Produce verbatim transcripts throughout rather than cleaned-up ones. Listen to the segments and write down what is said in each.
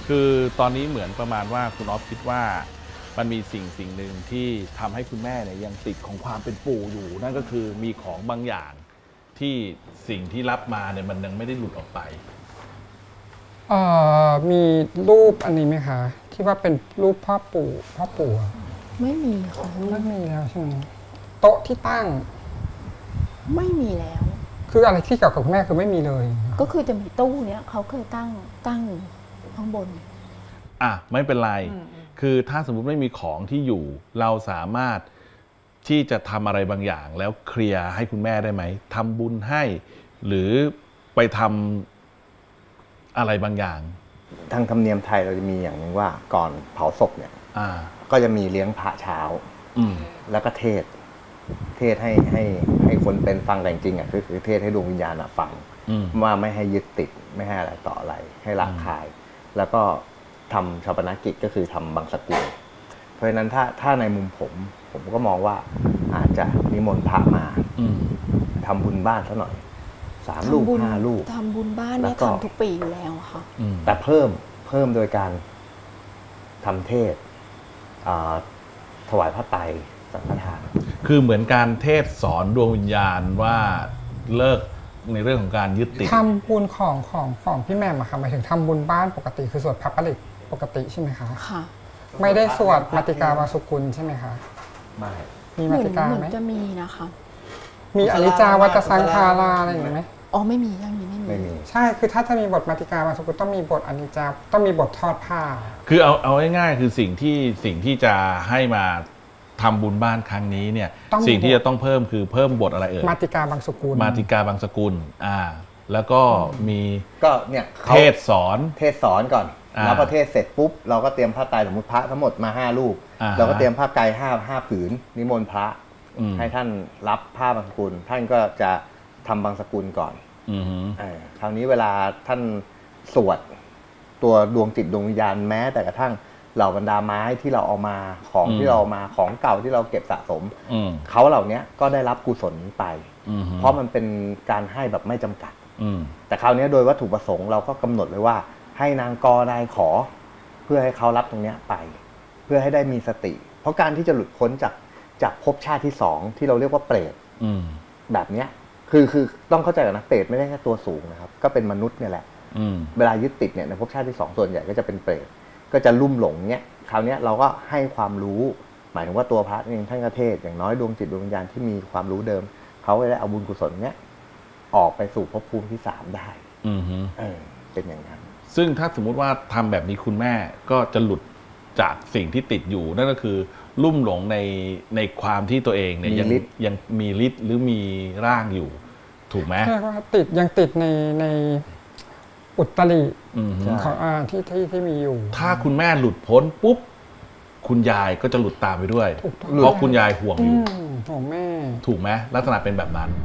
คือตอนนี้เหมือนประมาณว่าคุณอ๊อฟคิดว่ามันมีสิ่งสิ่งหนึ่งที่ทำให้คุณแม่เนี่ยยังติดของความเป็นปู่อยู่นั่นก็คือมีของบางอย่างที่สิ่งที่รับมาเนี่ยมันยังไม่ได้หลุดออกไปเอ่อมีรูปอันนี้ไหมคะที่ว่าเป็นรูปพ่อปู่พ่อปู่ไม่มีค่ะไม่มีแล้วใช่ไหมโต๊ะที่ตั้งไม่มีแล้วคืออะไรที่เกี่ยวกับแม่คือไม่มีเลยก็คือจะมีตู้เนี้ยเขาเคยตั้งตั้งข้างบนอ่ะไม่เป็นไรคือถ้าสมมุติไม่มีของที่อยู่เราสามารถที่จะทำอะไรบางอย่างแล้วเคลียร์ให้คุณแม่ได้ไหมทำบุญให้หรือไปทำอะไรบางอย่างทางธรรมเนียมไทยเราจะมีอย่างนึงว่าก่อนเผาศพเนี่ยก็จะมีเลี้ยงพระเช้าแล้วก็เทศเทศให้ให้ให้คนเป็นฟังแต่จริงอ่ะคือเทศให้ดวงวิญญาณฟังว่าไม่ให้ยึดติดไม่ให้อะไรต่ออะไรให้ละคายแล้วก็ทำชาปนกิจก็คือทำบังสกุลเพราะฉะนั้นถ้าถ้าในมุมผมผมก็มองว่าอาจจะนิมนต์พระมาทำบุญบ้านซะหน่อยสามลูกห้าลูกทำบุญบ้านเนี่ยทำทุกปีอยู่แล้วค่ะแต่เพิ่มเพิ่มโดยการทำเทศถวายพระไตรสังฆทานคือเหมือนการเทศสอนดวงวิญญาณว่าเลิกในเรื่องของการยึดติดทำบุญของของของพี่แม่อะค่ะหมายถึงทำบุญบ้านปกติคือสวดพระปริตปกติใช่ไหมคะค่ะไม่ได้สวดมาติกาวาสุกุลใช่ไหมคะไม่มีมาติกาไหมจะมีนะคะมีอนิจจาวัตสังขาราอะไรอย่างไหมอ๋อไม่มียังมีไม่มีใช่คือถ้าจะมีบทมาติกาวาสุกุลต้องมีบทอนิจจาต้องมีบททอดผ้าคือเอาเอาง่ายๆคือสิ่งที่สิ่งที่จะให้มาทำบุญบ้านครั้งนี้เนี่ยสิ่งที่จะต้องเพิ่มคือเพิ่มบทอะไรเอ่ยมาติกาบางสกุลมาติกาบางสกุลอ่าแล้วก็มีก็เนี่ยเทศสอนเทศสอนก่อนแล้วพอเทศเสร็จปุ๊บเราก็เตรียมผ้าไตรสมมติพระทั้งหมดมาห้ารูปเราก็เตรียมผ้าไตรห้าห้าผืนนิมนต์พระให้ท่านรับผ้าบางสกุลท่านก็จะทำบางสกุลก่อนคราวนี้เวลาท่านสวดตัวดวงจิตดวงวิญญาณแม้แต่กระทั่งเหล่าบรรดาไม้ที่เราเอามาของที่เราเอามาของเก่าที่เราเก็บสะสมเขาเหล่านี้ก็ได้รับกุศลนี้ไปเพราะมันเป็นการให้แบบไม่จำกัดแต่คราวนี้โดยวัตถุประสงค์เราก็กำหนดเลยว่าให้นางกนายขอเพื่อให้เขารับตรงนี้ไปเพื่อให้ได้มีสติเพราะการที่จะหลุดพ้นจากจากภพชาติที่สองที่เราเรียกว่าเปรตแบบเนี้ยคือคือต้องเข้าใจก่อนนะเปรตไม่ได้แค่ตัวสูงนะครับก็เป็นมนุษย์เนี่ยแหละเวลายึดติดเนี่ยในภพชาติที่สองส่วนใหญ่ก็จะเป็นเปรตก็จะลุ่มหลงเนี่ยคราวนี้เราก็ให้ความรู้หมายถึงว่าตัวพระเองท่านก็เทศอย่างน้อยดวงจิตดวงวิญญาณที่มีความรู้เดิมเขาจะได้เอาบุญกุศลเนี้ยออกไปสู่ภพภูมิที่สามได้เออเป็นอย่างนั้นซึ่งถ้าสมมุติว่าทำแบบนี้คุณแม่ก็จะหลุดจากสิ่งที่ติดอยู่นั่นก็คือลุ่มหลงในในความที่ตัวเองเนี่ยยังยังมีฤทธิ์หรือมีร่างอยู่ถูกไหมใช่ครับติดยังติดในในอุตริของอาที่ที่ที่มีอยู่ถ้าคุณแม่หลุดพ้นปุ๊บคุณยายก็จะหลุดตามไปด้วยเพราะคุณยายห่วงอยู่ห่วงแม่ถูกไหมลักษณะเป็นแบบนั้น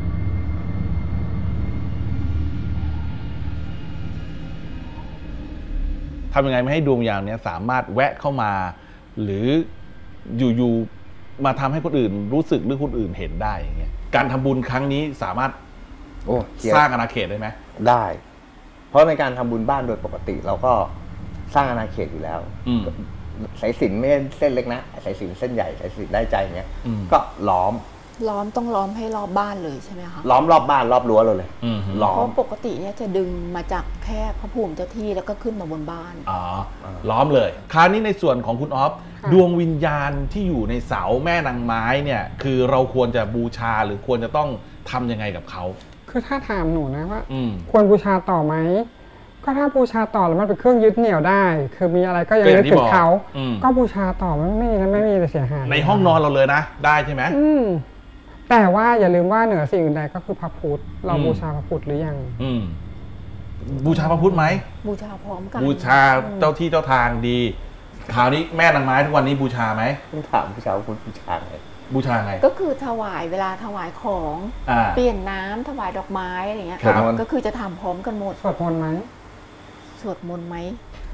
ทำยังไงไม่ให้ดวงวิญญาณนี้สามารถแวะเข้ามาหรืออยู่ๆมาทำให้คนอื่นรู้สึกหรือคนอื่นเห็นได้อย่างเงี้ยการทำบุญครั้งนี้สามารถสร้างอาณาเขตได้ไหมได้เพราะในการทำบุญบ้านโดยปกติเราก็สร้างอาณาเขตอยู่แล้วสายสิญจน์ไม่ใช่เส้นเล็กนะสายสิญจน์เส้นใหญ่สายสิญจน์ได้ใจเงี้ยก็ล้อมล้อมต้องล้อมให้รอบบ้านเลยใช่ไหมคะล้อมรอบบ้านรอบรั้วเราเลยล้อมเพราะปกติเนี่ยจะดึงมาจากแค่พระภูมิเจ้าที่แล้วก็ขึ้นมาบนบ้านอ๋อล้อมเลยคราวนี้ในส่วนของคุณอ๊อฟดวงวิญญาณที่อยู่ในเสาแม่นางไม้เนี่ยคือเราควรจะบูชาหรือควรจะต้องทำยังไงกับเขาคือถ้าถามหนูนะว่าควรบูชาต่อไหมก็ถ้าบูชาต่อแล้วมันเป็นเครื่องยึดเหนี่ยวได้คือมีอะไรก็ยังนึกถึงเขาก็บูชาต่อไม่ไม่ไม่มีอะไรเสียหายในห้องนอนเราเลยนะได้ใช่ไหมแต่ว่าอย่าลืมว่าเหนือสิ่งอื่นใดก็คือพระพุทธเราบูชาพระพุทธหรือยังบูชาพระพุทธไหมบูชาพร้อมกันบูชาเจ้าที่เจ้าทางดีคราวนี้แม่นางไม้ทุกวันนี้บูชาไหมต้องถามบูชาพระพุทธบูชาไงบูชาไงก็คือถวายเวลาถวายของเปลี่ยนน้ำถวายดอกไม้อะไรเงี้ยก็คือจะทำพร้อมกันหมดสวดมนต์ไหมสวดมนต์ไหม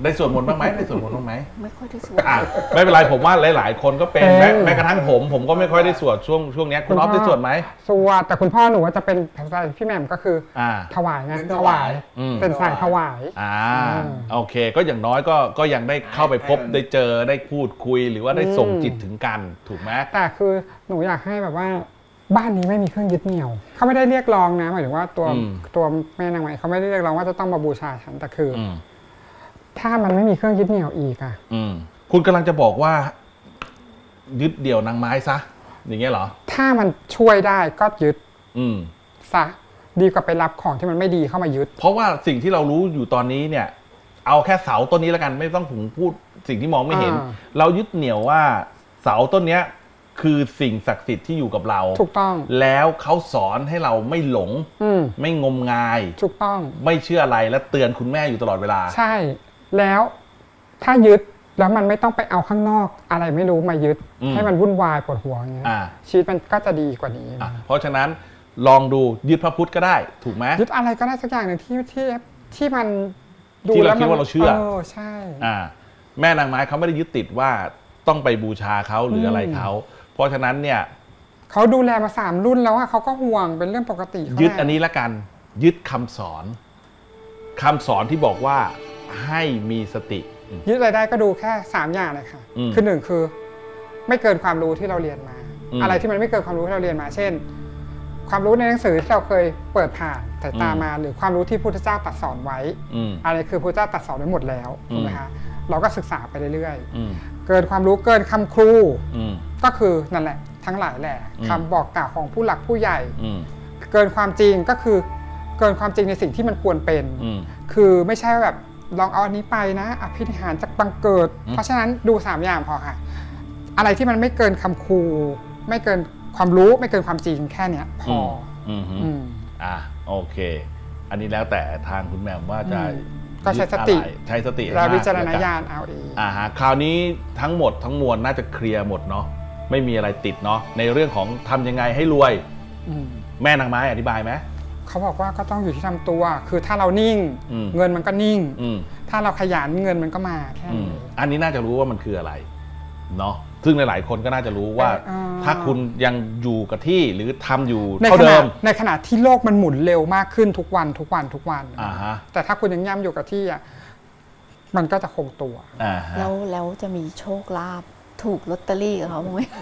ได้สวดมนต์บ้างไหมได้สวดมนต์บ้างไหมไม่ค่อยได้สวดไม่เป็นไรผมว่าหลายๆคนก็เป็นแม้กระทั่งผมผมก็ไม่ค่อยได้สวดช่วงช่วงนี้คุณอ๊อฟได้สวดไหมสวดแต่คุณพ่อหนูว่าจะเป็นพี่แหม่มก็คือถวายไงถวายเป็นสายถวายอ่าโอเคก็อย่างน้อยก็ก็ยังได้เข้าไปพบได้เจอได้พูดคุยหรือว่าได้ส่งจิตถึงกันถูกไหมแต่คือหนูอยากให้แบบว่าบ้านนี้ไม่มีเครื่องยึดเหนี่ยวเขาไม่ได้เรียกร้องนะหมายถึงว่าตัวตัวแม่นางไม้เขาไม่ได้เรียกร้องว่าจะต้องมาบูชาฉันแต่คือถ้ามันไม่มีเครื่องยึดเหนี่ยวอีกอ่ะคุณกำลังจะบอกว่ายึดเดี่ยวนางไม้ซะอย่างเงี้ยเหรอถ้ามันช่วยได้ก็ยึดซะดีกว่าไปรับของที่มันไม่ดีเข้ามายึดเพราะว่าสิ่งที่เรารู้อยู่ตอนนี้เนี่ยเอาแค่เสาต้นนี้แล้วกันไม่ต้องผมพูดสิ่งที่มองไม่เห็นเรายึดเหนี่ยวว่าเสาต้นเนี้ยคือสิ่งศักดิ์สิทธิ์ที่อยู่กับเราถูกต้องแล้วเขาสอนให้เราไม่หลงไม่งมงายถูกต้องไม่เชื่ออะไรและเตือนคุณแม่อยู่ตลอดเวลาใช่แล้วถ้ายึดแล้วมันไม่ต้องไปเอาข้างนอกอะไรไม่รู้มายึดให้มันวุ่นวายปวดหัวอย่างเงี้ยชีวิตมันก็จะดีกว่านี้เพราะฉะนั้นลองดูยึดพระพุทธก็ได้ถูกไหมยึดอะไรก็ได้สักอย่างหนึ่งที่ที่ที่มันดูแล้วที่เราคิดว่าเราเชื่อเออใช่แม่นางไม้เขาไม่ได้ยึดติดว่าต้องไปบูชาเขาหรืออะไรเขาเพราะฉะนั้นเนี่ยเขาดูแลมาสามรุ่นแล้วอะเขาก็ห่วงเป็นเรื่องปกติยึดอันนี้ละกันยึดคำสอนคำสอนที่บอกว่าให้มีสติยึดอะไรได้ก็ดูแค่สามอย่างเลยค่ะคือหนึ่งคือไม่เกินความรู้ที่เราเรียนมาอะไรที่มันไม่เกินความรู้ที่เราเรียนมาเช่นความรู้ในหนังสือที่เราเคยเปิดผ่านสายตามาหรือความรู้ที่พุทธเจ้าตรัสสอนไว้อะไรคือพุทธเจ้าตรัสสอนไว้หมดแล้วถูกไหมคะเราก็ศึกษาไปเรื่อยๆเกินความรู้เกินคำครูก็คือนั่นแหละทั้งหลายแหละคำบอกกล่าวของผู้หลักผู้ใหญ่เกินความจริงก็คือเกินความจริงในสิ่งที่มันควรเป็นคือไม่ใช่แบบลองเอาอันนี้ไปนะอภินิหารจากบังเกิดเพราะฉะนั้นดูสามอย่างพอค่ะอะไรที่มันไม่เกินคำครูไม่เกินความรู้ไม่เกินความจริงแค่เนี้ยพออ่าโอเคอันนี้แล้วแต่ทางคุณแม่ว่าจะก็ใช้สติใช้สติและวิจารณญาณเอาเองอ่าฮะคราวนี้ทั้งหมดทั้งมวลน่าจะเคลียร์หมดเนาะไม่มีอะไรติดเนาะในเรื่องของทำยังไงให้รวยแม่นางไม้อธิบายไหมเขาบอกว่าก็ต้องอยู่ที่ทำตัวคือถ้าเรานิ่งเงินมันก็นิ่งถ้าเราขยันเงินมันก็มาแค่นี้อันนี้น่าจะรู้ว่ามันคืออะไรเนาะซึ่งหลายๆคนก็น่าจะรู้ว่าถ้าคุณยังอยู่กับที่หรือทำอยู่เท่าเดิมในขณะที่โลกมันหมุนเร็วมากขึ้นทุกวันทุกวันทุกวันแต่ถ้าคุณยังย่ำอยู่กับที่อ่ะมันก็จะคงตัวแล้วแล้วจะมีโชคลาภถูกลอตเตอรี่กับเขาไหม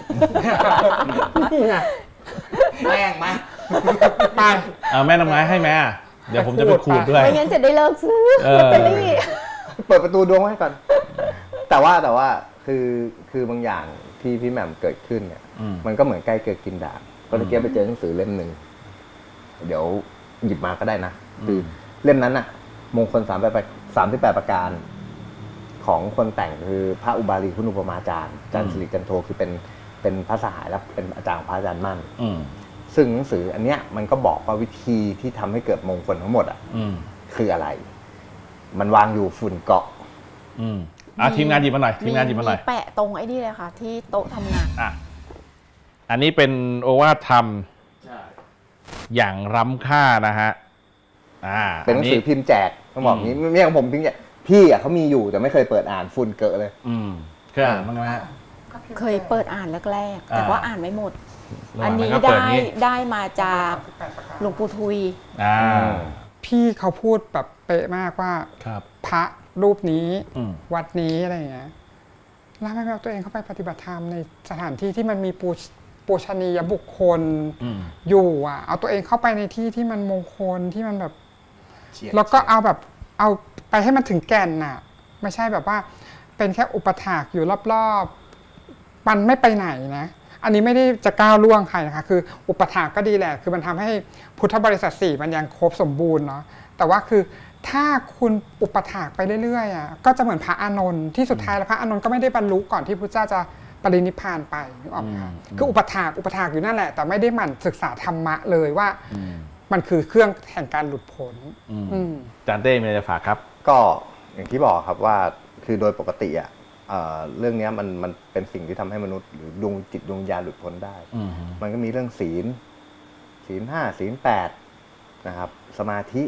แม่งมาไปแม่นำไม้ให้แม่เดี๋ยวผมจะไปขูดด้วยไม่งั้นจะได้เลิกซื้อลอตเตอรี่เปิดประตูดวงให้ก่อนแต่ว่าแต่ว่าคือคือบางอย่างที่พี่แหม่มเกิดขึ้นเนี่ยมันก็เหมือนใกล้เกิดกินด่างก็ตะเกียบไปเจอหนังสือเล่มหนึ่งเดี๋ยวหยิบมาก็ได้นะคือเล่มนั้นน่ะมงคลสามแปดสามสิบแปดประการของคนแต่งคือพระอุบาลีคุณอุปมาจารย์อาจารย์สิริจันโทคือเป็นเป็นพระสหายและเป็นอาจารย์ของพระอาจารย์มั่นซึ่งหนังสืออันเนี้ยมันก็บอกว่าวิธีที่ทำให้เกิดมงคลทั้งหมดอ่ะคืออะไรมันวางอยู่ฝุ่นเกาะอ่ะทีมงานหยิบมาหน่อยทีมงานหยิบมาหน่อยแปะตรงไอ้นี่เลยค่ะที่โต๊ะทำงานอ่ะอันนี้เป็นโอวาทธรรมอย่างล้ำค่านะฮะอ่าเป็นหนังสือพิมพ์แจกต้องบอกนี้ไม่ใช่ของผมพิมพ์แจกพี่อ่ะเขามีอยู่แต่ไม่เคยเปิดอ่านฝุ่นเกอะเลยอืมเคยอ่านบ้างไหมฮะเคยเปิดอ่านแรกๆแต่ว่าอ่านไม่หมดอันนี้ได้ได้มาจากหลวงปู่ทุยอ่าพี่เขาพูดแบบเป๊ะมากว่าพระรูปนี้วัดนี้อะไรอย่างเงี้ยแล้วไม่เอาตัวเองเข้าไปปฏิบัติธรรมในสถานที่ที่มันมีปูปูชนียบุคคลอยู่อ่ะเอาตัวเองเข้าไปในที่ที่มันมงคลที่มันแบบแล้วก็เอาแบบเอาไปให้มันถึงแก่นน่ะไม่ใช่แบบว่าเป็นแค่อุปถากอยู่รอบๆมันไม่ไปไหนนะอันนี้ไม่ได้จะก้าวล่วงใครนะคะคืออุปถากก็ดีแหละคือมันทำให้พุทธบริษัทสี่มันยังครบสมบูรณ์เนาะแต่ว่าคือถ้าคุณอุปถากไปเรื่อยๆอ่ะก็จะเหมือนพระอานนท์ที่สุดท้ายแล้วพระอานนท์ก็ไม่ได้บรรลุก่อนที่พระเจ้าจะปรินิพพานไปนึกออกไหมคะคืออุปถากอุปถากอยู่นั่นแหละแต่ไม่ได้หมั่นศึกษาธรรมะเลยว่ามันคือเครื่องแห่งการหลุดพ้นอาจารย์เต้มีอะไรจะฝากครับก็อย่างที่บอกครับว่าคือโดยปกติอ่ะเรื่องนี้มันมันเป็นสิ่งที่ทำให้มนุษย์หรือดวงจิตดวงญาณหลุดพ้นได้มันก็มีเรื่องศีลศีลห้าศีลแปดนะครับสมาธิ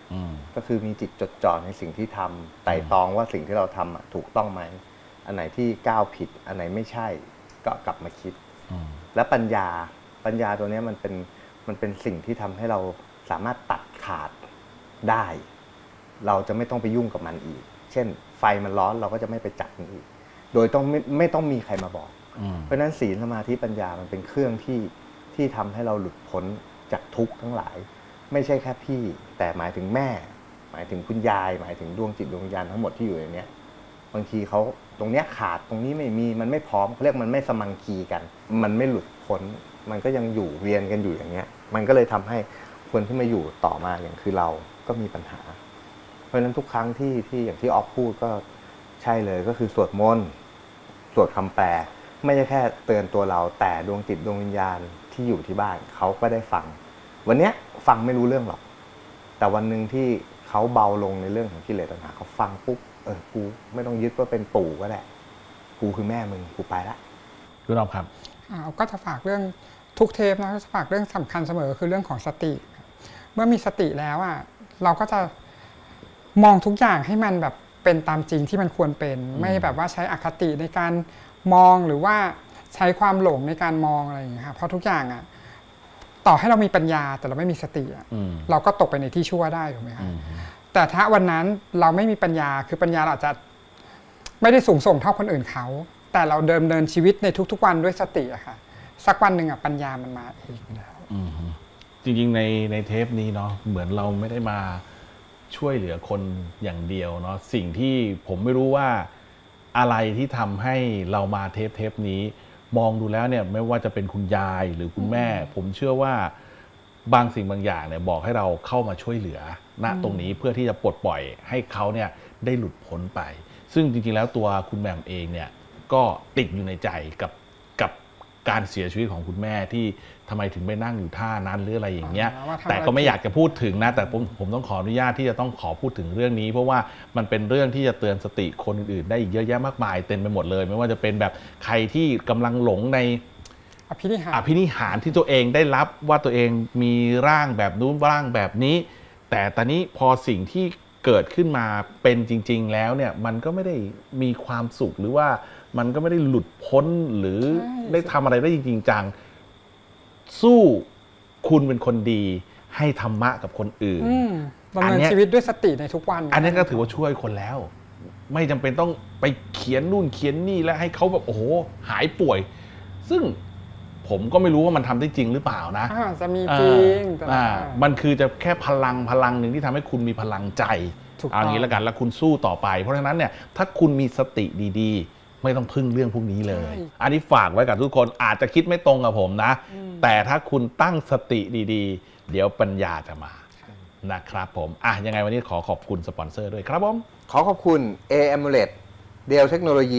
ก็คือมีจิตจดจ่อในสิ่งที่ทำไต่ตองว่าสิ่งที่เราทำถูกต้องไหมอันไหนที่ก้าวผิดอันไหนไม่ใช่ก็กลับมาคิดและปัญญาปัญญาตัวนี้มันเป็นมันเป็นสิ่งที่ทำให้เราสามารถตัดขาดได้เราจะไม่ต้องไปยุ่งกับมันอีกเช่นไฟมันร้อนเราก็จะไม่ไปจับมันอีกโดยต้องไม่ไม่ต้องมีใครมาบอกเพราะฉะนั้นศีลสมาธิปัญญามันเป็นเครื่องที่ที่ทำให้เราหลุดพ้นจากทุกข์ทั้งหลายไม่ใช่แค่พี่แต่หมายถึงแม่หมายถึงคุณยายหมายถึงดวงจิตดวงวิญญาณทั้งหมดที่อยู่ในนี้บางทีเขาตรงเนี้ยขาดตรงนี้ไม่มีมันไม่พร้อมเขาเรียกมันไม่สมังคีกันมันไม่หลุดพ้นมันก็ยังอยู่เวียนกันอยู่อย่างเงี้ยมันก็เลยทำให้คนที่มาอยู่ต่อมาอย่างคือเราก็มีปัญหาเพราะฉะนั้นทุกครั้งที่ที่อย่างที่ออฟพูดก็ใช่เลยก็คือสวดมนต์สวดคำแปลไม่ใช่แค่เตือนตัวเราแต่ดวงจิตดวงวิญญาณที่อยู่ที่บ้านเขาก็ได้ฟังวันเนี้ยฟังไม่รู้เรื่องหรอกแต่วันหนึ่งที่เขาเบาลงในเรื่องของกิเลสตัณหาเขาฟังปุ๊บเออกูไม่ต้องยึดว่าเป็นปู่ก็ได้กูคือแม่มึงกูไปละคุณน้องครับก็จะฝากเรื่องทุกเทปนะจะฝากเรื่องสำคัญเสมอคือเรื่องของสติเมื่อมีสติแล้วอ่ะเราก็จะมองทุกอย่างให้มันแบบเป็นตามจริงที่มันควรเป็นไม่แบบว่าใช้อคติในการมองหรือว่าใช้ความหลงในการมองอะไรอย่างเงี้ยครับเพราะทุกอย่างอ่ะต่อให้เรามีปัญญาแต่เราไม่มีสติอ่ะเราก็ตกไปในที่ชั่วได้ถูกไหมครับแต่ถ้าวันนั้นเราไม่มีปัญญาคือปัญญาเราอาจจะไม่ได้สูงส่งเท่าคนอื่นเขาแต่เราเดิมเดินชีวิตในทุกๆวันด้วยสติอะค่ะสักวันหนึ่งอะปัญญามันมาเองแล้วจริงๆในในเทปนี้เนาะเหมือนเราไม่ได้มาช่วยเหลือคนอย่างเดียวเนาะสิ่งที่ผมไม่รู้ว่าอะไรที่ทำให้เรามาเทปเทปนี้มองดูแล้วเนี่ยไม่ว่าจะเป็นคุณยายหรือคุณแม่ผมเชื่อว่าบางสิ่งบางอย่างเนี่ยบอกให้เราเข้ามาช่วยเหลือณตรงนี้เพื่อที่จะปลดปล่อยให้เขาเนี่ยได้หลุดพ้นไปซึ่งจริงๆแล้วตัวคุณแม่เองเนี่ยก็ติดอยู่ในใจกับกับการเสียชีวิตของคุณแม่ที่ทำไมถึงไปนั่งอยู่ท่านั้นหรืออะไรอย่างเงี้ยแต่ก็ไม่อยากจะพูดถึงนะแต่ผมผมต้องขออนุญาตที่จะต้องขอพูดถึงเรื่องนี้เพราะว่ามันเป็นเรื่องที่จะเตือนสติคนอื่นๆได้อีกเยอะแยะมากมายเต็มไปหมดเลยไม่ว่าจะเป็นแบบใครที่กำลังหลงในอภินิหารอภินิหารที่ตัวเองได้รับว่าตัวเองมีร่างแบบนู้นร่างแบบนี้แต่ตอนนี้พอสิ่งที่เกิดขึ้นมาเป็นจริงๆแล้วเนี่ยมันก็ไม่ได้มีความสุขหรือว่ามันก็ไม่ได้หลุดพ้นหรือได้ทำอะไรได้จริงๆจังสู้คุณเป็นคนดีให้ธรรมะกับคนอื่นดำเนินชีวิตด้วยสติในทุกวันอันนี้ก็ถือว่าช่วยคนแล้วไม่จำเป็นต้องไปเขียนนู่นเขียนนี่แล้วให้เขาแบบโอ้โหหายป่วยซึ่งผมก็ไม่รู้ว่ามันทำได้จริงหรือเปล่านะจะมีจริงแต่มันคือจะแค่พลังพลังหนึ่งที่ทำให้คุณมีพลังใจเอางี้แล้วกันแล้วคุณสู้ต่อไปเพราะฉะนั้นเนี่ยถ้าคุณมีสติดีๆไม่ต้องพึ่งเรื่องพวกนี้เลยอันนี้ฝากไว้กับทุกคนอาจจะคิดไม่ตรงกับผมนะแต่ถ้าคุณตั้งสติดีๆเดี๋ยวปัญญาจะมานะครับผมอ่ะยังไงวันนี้ขอขอบคุณสปอนเซอร์ด้วยครับผมขอขอบคุณ เอ Amulet เดลเทคโนโลยี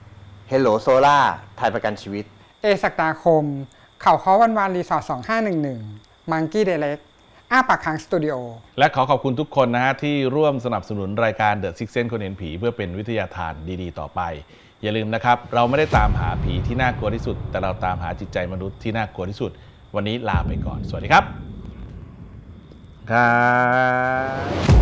Hello Solar ไทยประกันชีวิตเอศักดาคมเข่าค้อวันวานรีสอร์ทสองห้าหนึ่งหนึ่งมังกี้เดเล็กอ้าปากค้างสตูดิโอและขอขอบคุณทุกคนนะฮะที่ร่วมสนับสนุนรายการ The Sixth Sense คนเห็นผีเพื่อเป็นวิทยาทานดีๆต่อไปอย่าลืมนะครับเราไม่ได้ตามหาผีที่น่ากลัวที่สุดแต่เราตามหาจิตใจมนุษย์ที่น่ากลัวที่สุดวันนี้ลาไปก่อนสวัสดีครับครับ